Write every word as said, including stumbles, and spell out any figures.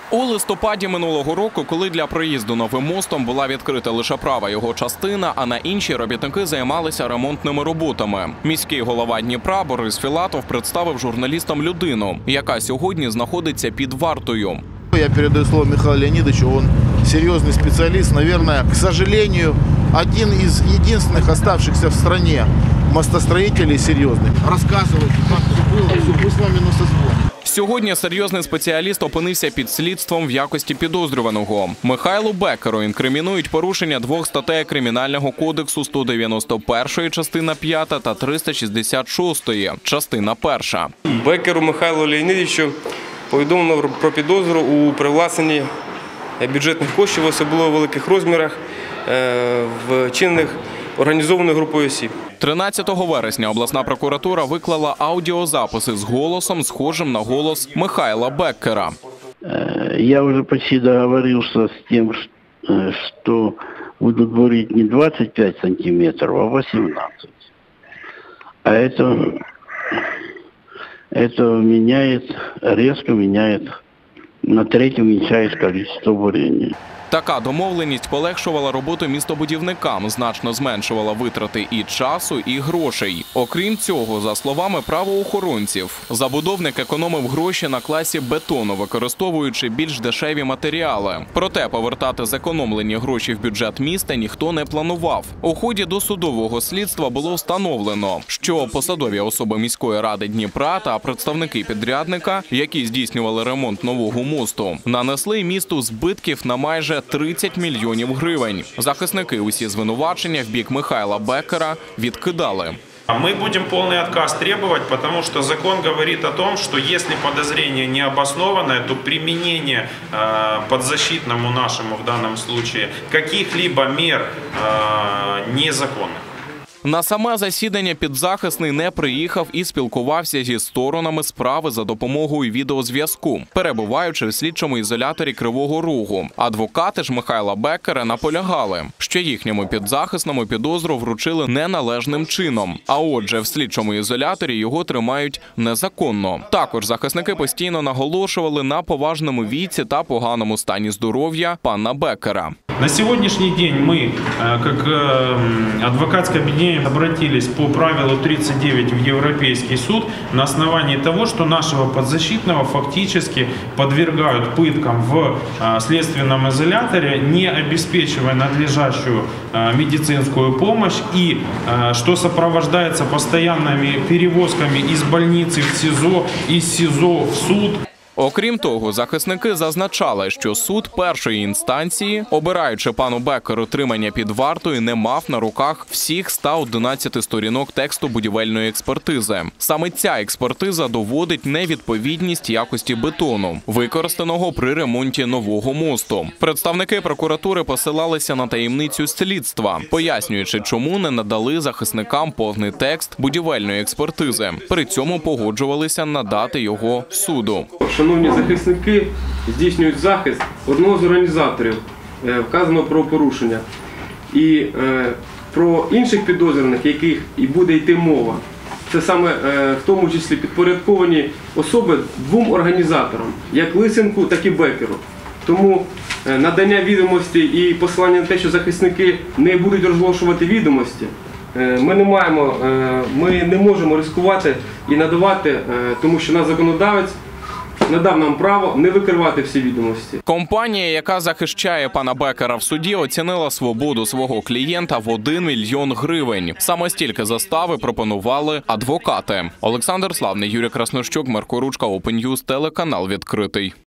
У листопаді минулого року, коли для проїзду новим мостом була відкрита лише права його частина, а на іншій робітники займалися ремонтними роботами. Міський голова Дніпра Борис Філатов представив журналістам людину, яка сьогодні знаходиться під вартою. Я передаю слово Михайлу Леонидовичу, он серьезный специалист, наверное, к сожалению, один из единственных оставшихся в стране мостостроителей серьезных. Рассказывайте, как все было, все, мы с вами на созвоне. Сьогодні серйозний спеціаліст опинився під слідством в якості підозрюваного. Михайлу Беккеру інкримінують порушення двох статей Кримінального кодексу: сто дев'яносто першої частина п'ята та триста шістдесят шостої частина перша. Беккеру Михайлу Леонідовичу повідомлено про підозру у привласненні бюджетних коштів в особливо великих розмірах, вчинених організованою групою осіб. тринадцятого вересня обласна прокуратура виклала аудіозаписи з голосом, схожим на голос Михайла Беккера. Я уже почти договорился с тем, что будут бурить не двадцать пять сантиметров, а восемнадцать. А это, это меняет, резко меняет, на треть уменьшает количество бурения. Така домовленість полегшувала роботу містобудівникам, значно зменшувала витрати і часу, і грошей. Окрім цього, за словами правоохоронців, забудовник економив гроші на класі бетону, використовуючи більш дешеві матеріали. Проте повертати зекономлені гроші в бюджет міста ніхто не планував. У ході досудового слідства було встановлено, що посадові особи міської ради Дніпра та представники підрядника, які здійснювали ремонт нового мосту, нанесли місту збитків на майже тридцять мільйонів гривень. Захисники усі звинувачення в бік Михайла Беккера відкидали. Мы будем полный отказ требовать, потому что закон говорит о том, что если подозрение не обоснованное, то применение э, подзащитному нашему в данном случае каких-либо мер э, незаконных. На саме засідання підзахисний не приїхав і спілкувався зі сторонами справи за допомогою відеозв'язку, перебуваючи в слідчому ізоляторі Кривого Рогу. Адвокати ж Михайла Беккера наполягали, що їхньому підзахисному підозру вручили неналежним чином, а отже, в слідчому ізоляторі його тримають незаконно. Також захисники постійно наголошували на поважному віці та поганому стані здоров'я пана Беккера. На сегодняшний день мы, как адвокатское объединение, обратились по правилу тридцать девять в Европейский суд на основании того, что нашего подзащитного фактически подвергают пыткам в следственном изоляторе, не обеспечивая надлежащую медицинскую помощь, и что сопровождается постоянными перевозками из больницы в СИЗО, из СИЗО в суд. Окрім того, захисники зазначали, що суд першої інстанції, обираючи пану Беккеру тримання під вартою, не мав на руках всіх ста одинадцяти сторінок тексту будівельної експертизи. Саме ця експертиза доводить невідповідність якості бетону, використаного при ремонті нового мосту. Представники прокуратури посилалися на таємницю слідства, пояснюючи, чому не надали захисникам повний текст будівельної експертизи. При цьому погоджувалися надати його суду. Шановні захисники, здійснюють захист одного з організаторів вказаного правопорушення. І е, про інших підозрюваних, яких і буде йти мова, це саме е, в тому числі підпорядковані особи двом організаторам, як Лисенку, так і Беккеру. Тому е, надання відомості і посилання на те, що захисники не будуть розголошувати відомості, е, ми не маємо, е, ми не можемо ризикувати і надавати, е, тому що наш законодавець надав нам право не викривати всі відомості. Компанія, яка захищає пана Беккера в суді, оцінила свободу свого клієнта в один мільйон гривень. Саме стільки застави пропонували адвокати. Олександр Славний, Юрій Краснощук, Марко Ручка, Open News, телеканал «Відкритий».